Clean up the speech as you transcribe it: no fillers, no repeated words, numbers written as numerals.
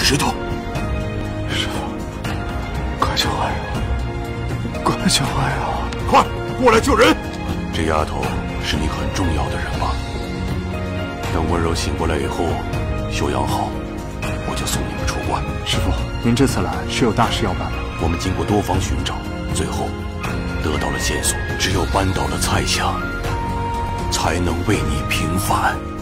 石头。 师傅，快救我呀！快救我呀！ 快过来救人！ 这丫头是你很重要的人吗？等温柔醒过来以后，休养好，我就送你们出关。 师傅，您这次来是有大事要办吗？ 我们经过多方寻找，最后得到了线索，只有扳倒了蔡强，才能为你平反。